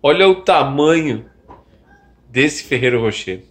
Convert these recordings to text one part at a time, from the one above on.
Olha o tamanho desse Ferrero Rocher.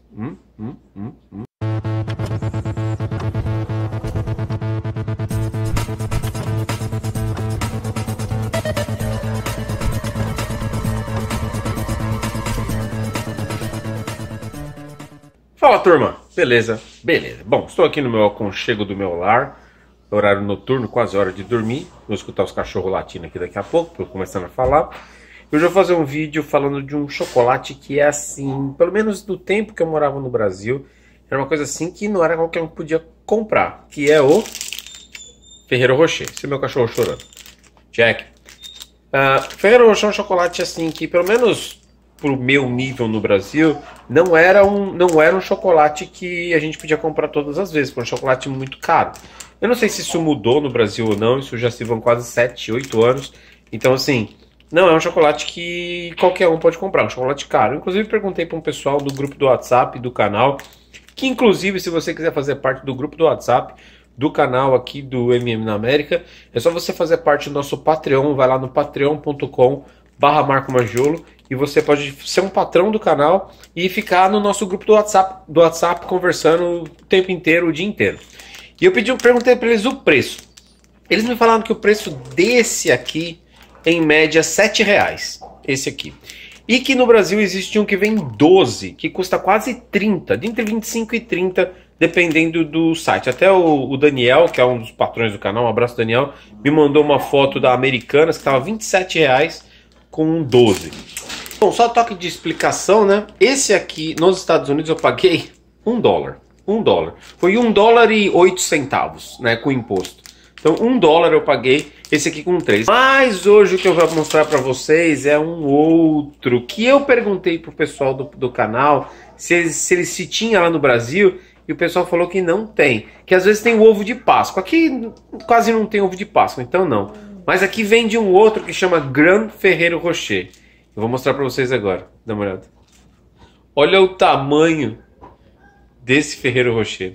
Fala, turma, beleza? Beleza. Bom, estou aqui no meu aconchego do meu lar, horário noturno, quase hora de dormir. Vou escutar os cachorros latindo aqui daqui a pouco, tô começando a falar. Eu já vou fazer um vídeo falando de um chocolate que é assim, pelo menos do tempo que eu morava no Brasil, era uma coisa assim que não era qualquer um que podia comprar, que é o Ferrero Rocher. Esse é meu cachorro chorando. Jack. Ferrero Rocher é um chocolate assim que, pelo menos pro meu nível no Brasil, não era um chocolate que a gente podia comprar todas as vezes, foi um chocolate muito caro. Eu não sei se isso mudou no Brasil ou não, isso já se vão quase 7, 8 anos. Então assim, não é um chocolate que qualquer um pode comprar, é um chocolate caro. Inclusive perguntei para um pessoal do grupo do WhatsApp do canal, que inclusive se você quiser fazer parte do grupo do WhatsApp do canal aqui do MM na América, é só você fazer parte do nosso Patreon, vai lá no patreon.com/marcomagiolo e você pode ser um patrão do canal e ficar no nosso grupo do WhatsApp conversando o tempo inteiro, o dia inteiro. E eu perguntei para eles o preço. Eles me falaram que o preço desse aqui em média R$7, esse aqui. E que no Brasil existe um que vem 12, que custa quase 30, de entre 25 e 30, dependendo do site. Até o Daniel, que é um dos patrões do canal, um abraço Daniel, me mandou uma foto da Americanas, que estava R$27 com um 12. Bom, só toque de explicação, né? Esse aqui, nos Estados Unidos, eu paguei $1. $1. Foi $1,08, né, com imposto. Então, $1 eu paguei, esse aqui com 3. Mas hoje o que eu vou mostrar para vocês é um outro, que eu perguntei pro pessoal do canal se tinha lá no Brasil, e o pessoal falou que não tem. Que às vezes tem o ovo de Páscoa. Aqui quase não tem ovo de Páscoa, então não. Mas aqui vem de um outro que chama Gran Ferrero Rocher. Eu vou mostrar para vocês agora, dá uma olhada. Olha o tamanho desse Ferrero Rocher.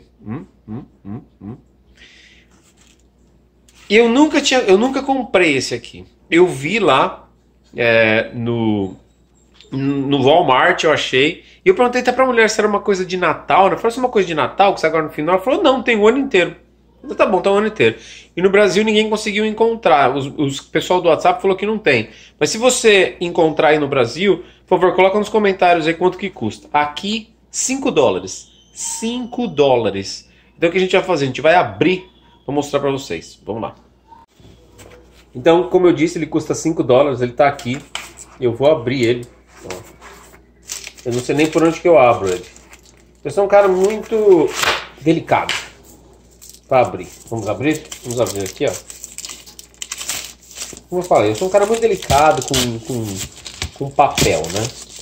E eu nunca comprei esse aqui. Eu vi lá no Walmart, eu achei. E eu perguntei até pra mulher se era uma coisa de Natal, né? Eu falei, se é uma coisa de Natal, que sai agora no final. Ela falou, não, tem o ano inteiro. Eu falei, tá bom, tá o ano inteiro. E no Brasil ninguém conseguiu encontrar. O pessoal do WhatsApp falou que não tem. Mas se você encontrar aí no Brasil, por favor, coloca nos comentários aí quanto que custa. Aqui, $5. $5. Então o que a gente vai fazer? A gente vai abrir. Vou mostrar pra vocês. Vamos lá. Então, como eu disse, ele custa $5. Ele tá aqui. Eu vou abrir ele. Ó. Eu não sei nem por onde que eu abro ele. Eu sou um cara muito delicado para abrir. Vamos abrir? Vamos abrir aqui, ó. Como eu falei, eu sou um cara muito delicado com papel, né?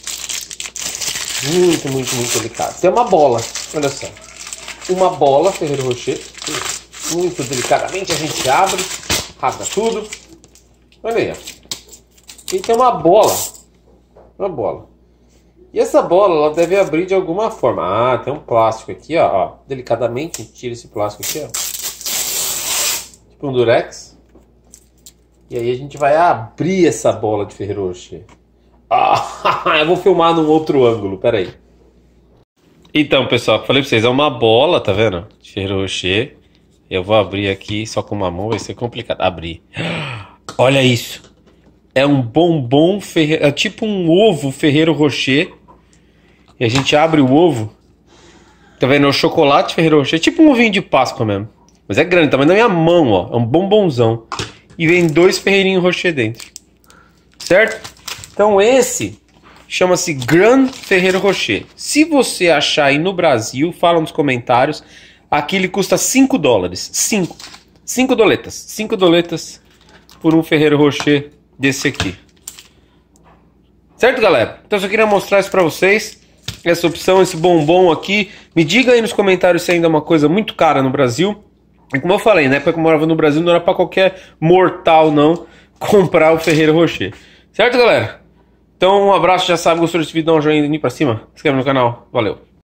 Muito delicado. Tem uma bola. Olha só. Uma bola Ferrero Rocher. Muito delicadamente a gente abre, rasga tudo. Olha aí, ó. E tem uma bola. Uma bola. E essa bola, ela deve abrir de alguma forma. Ah, tem um plástico aqui, ó. Delicadamente, a gente tira esse plástico aqui, ó. Tipo um durex. E aí a gente vai abrir essa bola de Ferrero Rocher. Ah, eu vou filmar num outro ângulo, pera aí. Então, pessoal, falei pra vocês, é uma bola, tá vendo? De Ferrero Rocher. Eu vou abrir aqui só com uma mão, vai ser complicado. Abrir. Olha isso. É um bombom Ferrero... É tipo um ovo Ferrero Rocher. E a gente abre o ovo. Tá vendo? É o chocolate Ferrero Rocher. Tipo um ovinho de Páscoa mesmo. Mas é grande, tamanho da minha mão, ó. É um bombonzão. E vem 2 Ferreirinho Rocher dentro. Certo? Então esse chama-se Gran Ferrero Rocher. Se você achar aí no Brasil, fala nos comentários. Aqui ele custa $5. 5 doletas. 5 doletas por um Ferrero Rocher desse aqui. Certo, galera? Então eu só queria mostrar isso pra vocês. Essa opção, esse bombom aqui. Me diga aí nos comentários se ainda é uma coisa muito cara no Brasil. E como eu falei, na época que eu morava no Brasil, não era pra qualquer mortal, não, comprar o Ferrero Rocher. Certo, galera? Então um abraço, já sabe, gostou desse vídeo, dá um joinha pra cima. Se inscreve no canal. Valeu!